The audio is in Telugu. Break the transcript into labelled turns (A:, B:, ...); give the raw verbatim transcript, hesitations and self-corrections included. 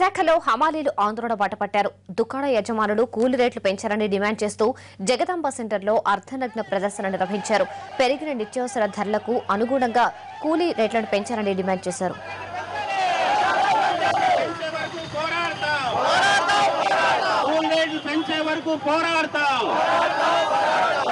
A: విశాఖలో హమాలీలు ఆందోళన బాటపట్టారు. దుకాణ యజమానులు కూలీ రేట్లు పెంచాలని డిమాండ్ చేస్తూ జగదాంబ సెంటర్లో అర్ధనగ్న ప్రదర్శన నిర్వహించారు. పెరిగిన నిత్యావసర ధరలకు అనుగుణంగా కూలీ రేట్లను పెంచాలని డిమాండ్ చేశారు.
B: పెంచే వరకు పోరాడతాం.